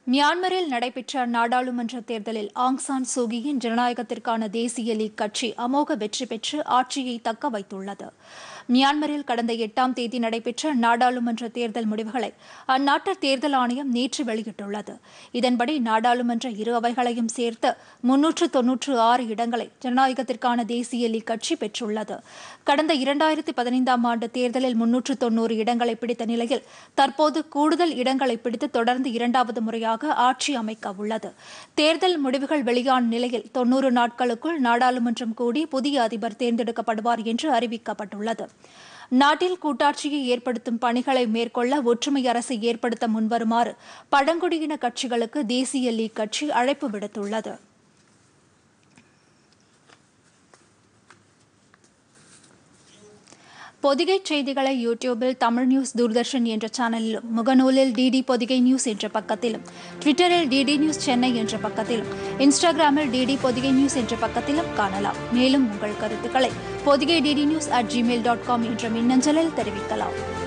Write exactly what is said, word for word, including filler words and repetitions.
மியான்மரில் நடைபெற்ற நாடாளுமன்ற தேர்தலில் ஆங் சான் சூகியின் ஜனநாயகத்திற்கான தேசிய லீக் கட்சி அமோக வெற்றி பெற்று ஆட்சியை தக்க வைத்துள்ளது. மியான்மரில் கடந்த எட்டாம் தேதி நடைபெற்ற நாடாளுமன்ற தேர்தல் முடிவுகளை அந்நாட்டு தேர்தல் ஆணையம் நேற்று வெளியிட்டுள்ளது. இதன்படி நாடாளுமன்ற இரு அவைகளையும் சேர்த்து முன்னூற்று தொன்னூற்று ஆறு இடங்களை ஜனநாயகத்திற்கான தேசிய லீக் கட்சி பெற்றுள்ளது. கடந்த இரண்டாயிரத்தி பதினைந்தாம் ஆண்டு தேர்தலில் முன்னூற்று தொன்னூறு இடங்களை பிடித்த நிலையில் தற்போது கூடுதல் இடங்களை பிடித்து தொடர்ந்து இரண்டாவது முறையாக ஆட்சி அமைக்க உள்ளது. தேர்தல் முடிவுகள் வெளியான நிலையில் தொன்னூறு நாட்களுக்குள் நாடாளுமன்றம் கூடி புதிய அதிபர் தேர்ந்தெடுக்கப்படுவார் என்று அறிவிக்கப்பட்டுள்ளது. நாட்டில் கூட்டாட்சியை ஏற்படுத்தும் பணிகளை மேற்கொள்ள ஒற்றுமை அரசை ஏற்படுத்த முன்வருமாறு பழங்குடியின கட்சிகளுக்கு தேசிய லீக் கட்சி அழைப்பு விடுத்துள்ளது. பொதிகை செய்திகளை யூடியூபில் தமிழ் நியூஸ் தூர்தர்ஷன் என்ற சேனலிலும், முகநூலில் டிடி பொதிகை நியூஸ் என்ற பக்கத்திலும், ட்விட்டரில் டிடி நியூஸ் சென்னை என்ற பக்கத்திலும், இன்ஸ்டாகிராமில் டிடி பொதிகை நியூஸ் என்ற பக்கத்திலும் காணலாம். மேலும் உங்கள் கருத்துக்களை Podhigai DD news at Gmail dot com என்ற மின்னஞ்சலில் தெரிவிக்கலாம்.